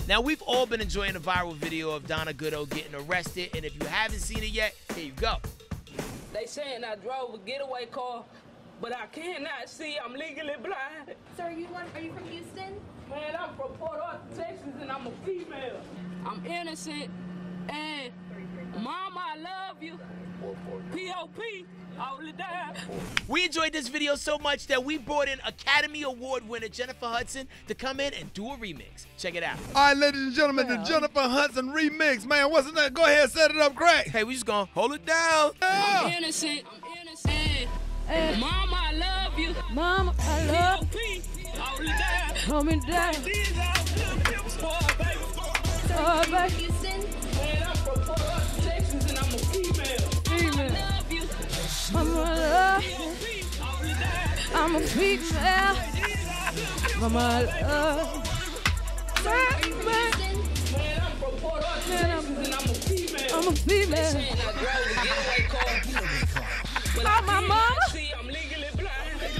Now, we've all been enjoying the viral video of Donna Goodo getting arrested, and if you haven't seen it yet, here you go. They saying I drove a getaway car, but I cannot see. I'm legally blind. So are you from Houston? Man, I'm from Port Arthur, Texas, and I'm a female. I'm innocent, and Mama, I love you. P.O.P. all the time. We enjoyed this video so much that we brought in Academy Award winner Jennifer Hudson to come in and do a remix. Check it out. All right, ladies and gentlemen, the Jennifer Hudson remix. Man, what's that? Go ahead, set it up, Craig. Hey, we just gonna hold it down. I'm innocent, and Mama, I love you. Mama, I love P.O.P. all the time. coming down. These all good Pimp boy, baby. Oh, baby. Houston? Man, I'm from Port Arthur, Texas, and I'm a female. Female. Love you. Mama, I love you. P.O.P. all the time. I'm a female. Mama, I love you. Houston? Man, I'm from Port Arthur, Texas, and I'm a female. I'm a female. Saying I drove a getaway car. But Oh, my mama. see, I'm legally blind.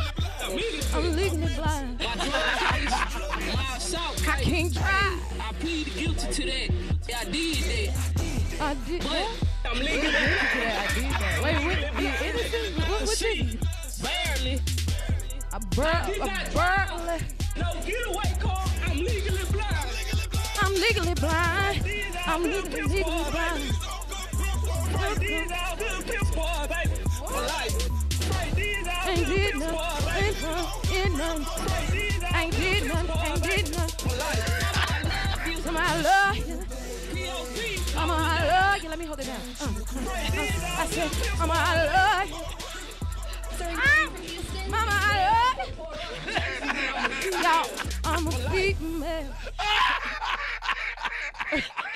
I'm legally blind. My drug case, my assault I case. can't drive. I pleaded guilty to that. Yeah, I did that. I did But that. I'm legally blind. I did that. Wait, what? You innocent? What did you? Barely. A burglar. No getaway car. I'm legally blind. I'm legally blind. I'm legally blind. These all good Pimp boy, baby. For life. These all Ain't good did Pimp nothing. boy, baby. Ain't none. Ain't did nothing. Ain't did nothing. For life. Mama, I love you. P.O.P. Mama, I love you. Let me hold it down. I said, Mama, I love you. So are you from Houston? Mama, I love you. Y'all, I'm a female.